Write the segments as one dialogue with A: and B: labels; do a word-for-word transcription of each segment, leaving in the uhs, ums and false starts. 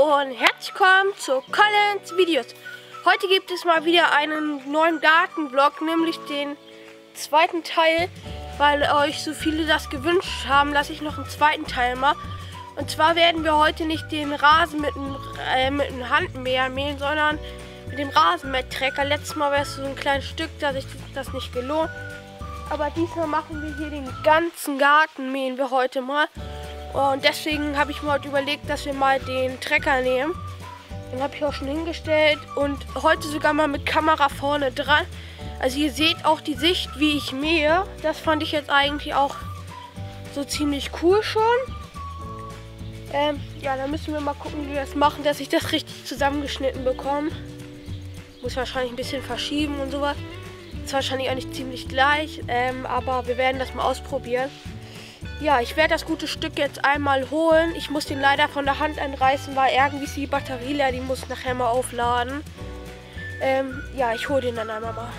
A: und herzlich willkommen zu Collins Videos. Heute gibt es mal wieder einen neuen Gartenvlog, nämlich den zweiten Teil, weil euch so viele das gewünscht haben, dass ich noch einen zweiten Teil mache. Und zwar werden wir heute nicht den Rasen mit einem, äh, mit einem Handmäher mähen, sondern mit dem Rasenmähertrecker. Letztes Mal war es so ein kleines Stück, dass sich das nicht gelohnt. Aber diesmal machen wir hier den ganzen Garten, mähen wir heute mal. Und deswegen habe ich mir heute überlegt, dass wir mal den Trecker nehmen. Den habe ich auch schon hingestellt und heute sogar mal mit Kamera vorne dran. Also ihr seht auch die Sicht, wie ich mähe. Das fand ich jetzt eigentlich auch so ziemlich cool schon. Ähm, ja, dann müssen wir mal gucken, wie wir das machen, dass ich das richtig zusammengeschnitten bekomme. Muss wahrscheinlich ein bisschen verschieben und sowas. Ist wahrscheinlich auch nicht ziemlich gleich, ähm, aber wir werden das mal ausprobieren. Ja, ich werde das gute Stück jetzt einmal holen. Ich muss den leider von der Hand einreißen, weil irgendwie ist die Batterie leer, die muss nachher mal aufladen. Ähm, ja, ich hole den dann einmal mal.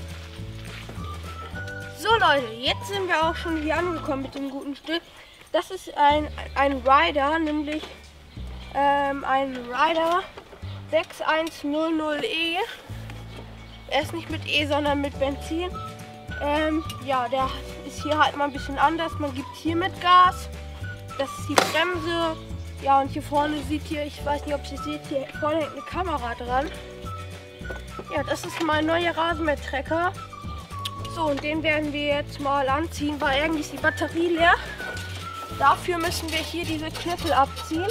A: So Leute, jetzt sind wir auch schon hier angekommen mit dem guten Stück. Das ist ein, ein Rider, nämlich ähm, ein Rider sechs eins null null E. Er ist nicht mit E, sondern mit Benzin. Ähm, ja, der ist hier halt mal ein bisschen anders. Man gibt hier mit Gas. Das ist die Bremse. Ja, und hier vorne seht ihr, ich weiß nicht, ob ihr seht, hier vorne hängt eine Kamera dran. Ja, das ist mein neuer Rasenmähertrecker. So, und den werden wir jetzt mal anziehen, weil irgendwie ist die Batterie leer. Dafür müssen wir hier diese Knüppel abziehen.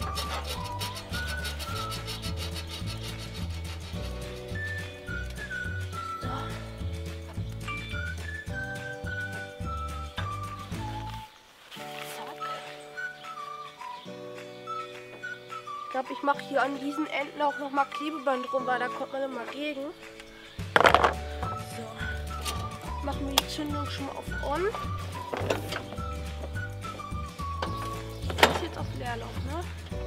A: Ich glaube, ich mache hier an diesen Enden auch noch mal Klebeband rum, weil da kommt man immer gegen. So, machen wir die Zündung schon mal auf On. Das ist jetzt auf Leerlauf, ne?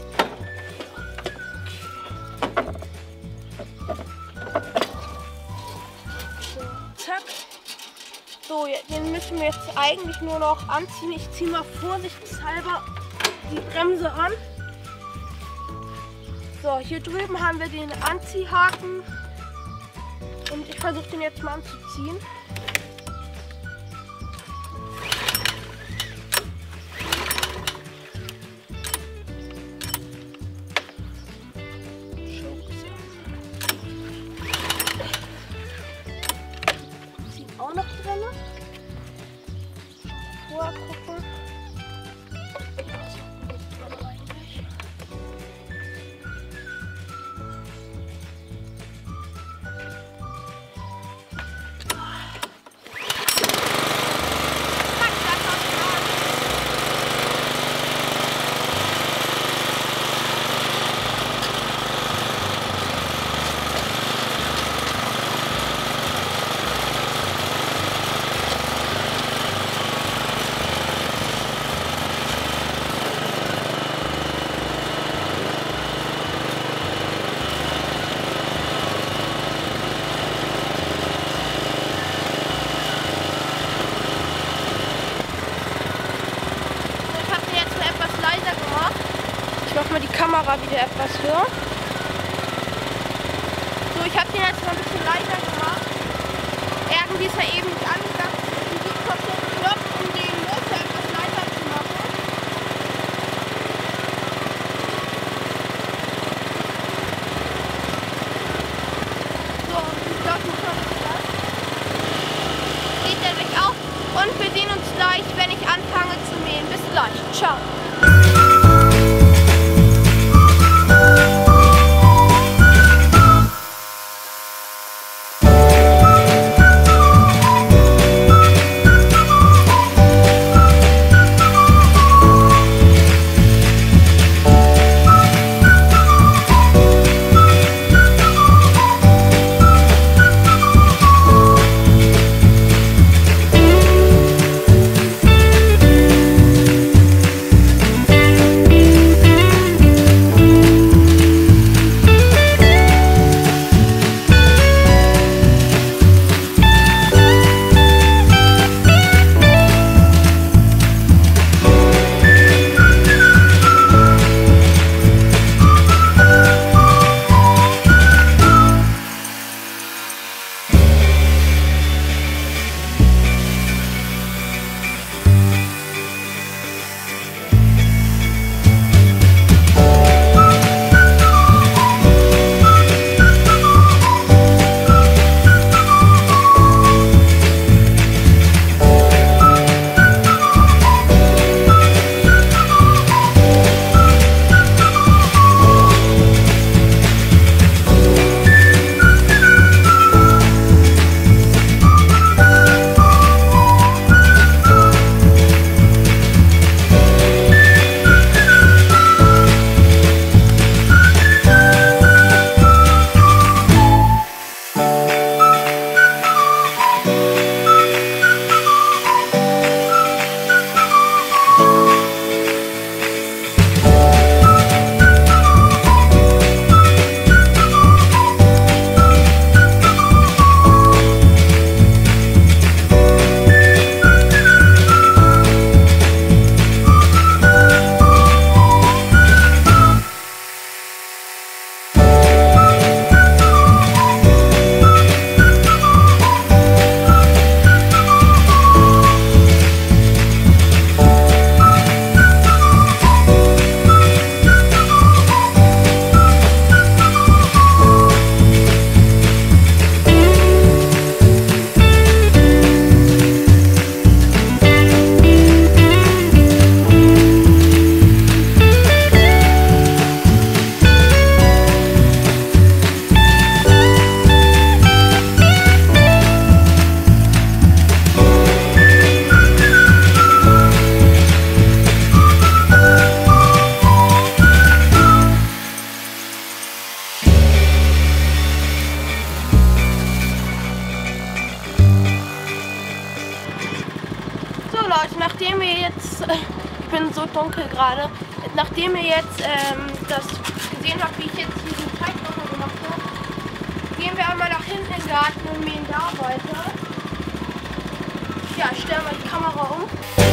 A: So, zack. So, den müssen wir jetzt eigentlich nur noch anziehen. Ich ziehe mal vorsichtshalber die Bremse an. So, hier drüben haben wir den Anziehhaken und ich versuche den jetzt mal anzuziehen. Ziehen auch noch drin. Vorher gucken. Ich mache mal die Kamera wieder etwas höher. So, ich habe den jetzt mal ein bisschen leiser gemacht. Irgendwie ist er eben nicht angegangen. Ich drücke auf den Knopf, um den Motor etwas leiser zu machen. So, und ich glaube, ich mache das. Geht er gleich auf. Und wir sehen uns gleich, wenn ich anfange zu mähen. Bis gleich. Ciao. so dunkel gerade. Nachdem ihr jetzt ähm, das gesehen habt, wie ich jetzt diesen Teig nochmal gemacht habe, gehen wir einmal nach hinten in den Garten und mähen da weiter. Ja, ich stelle mal die Kamera um.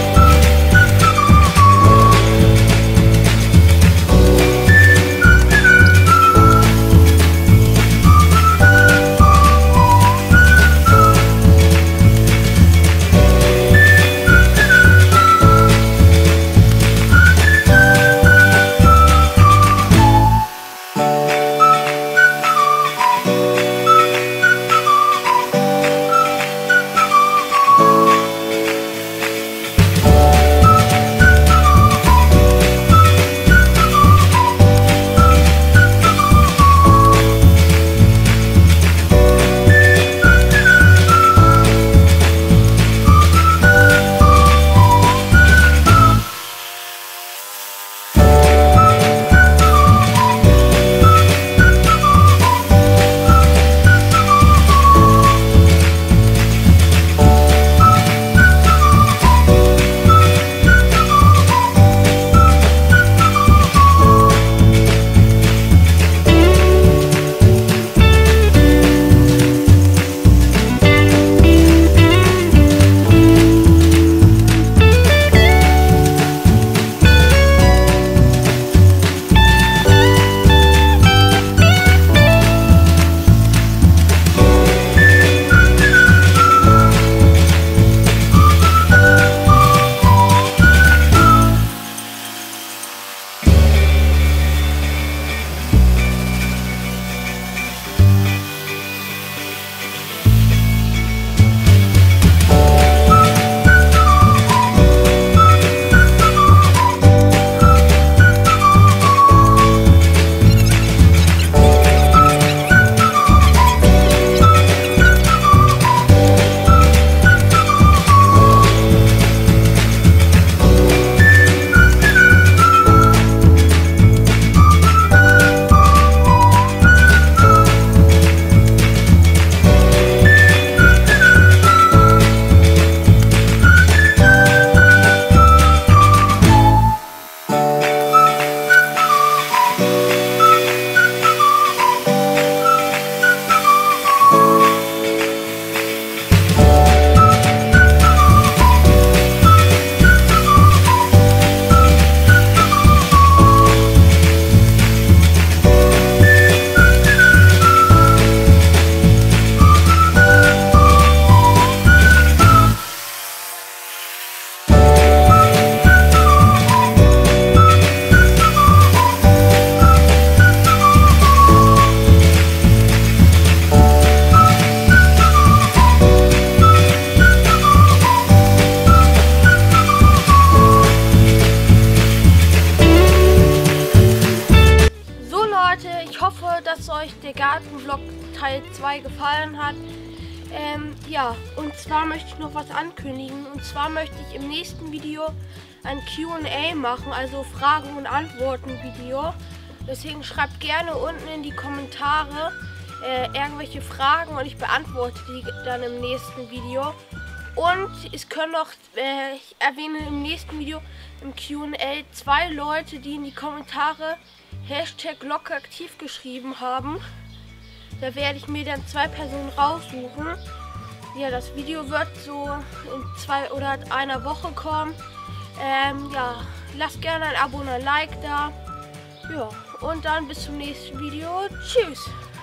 A: Dass euch der Gartenvlog Teil zwei gefallen hat. Ähm, ja, und zwar möchte ich noch was ankündigen. Und zwar möchte ich im nächsten Video ein Q und A machen, also Fragen- und Antworten-Video. Deswegen schreibt gerne unten in die Kommentare äh, irgendwelche Fragen und ich beantworte die dann im nächsten Video. Und es können noch, äh, ich erwähne im nächsten Video im Q und A zwei Leute, die in die Kommentare Hashtag Vlogaktiv geschrieben haben. Da werde ich mir dann zwei Personen raussuchen. Ja, das Video wird so in zwei oder einer Woche kommen. Ähm, ja, lasst gerne ein Abo und ein Like da. Ja, und dann bis zum nächsten Video. Tschüss!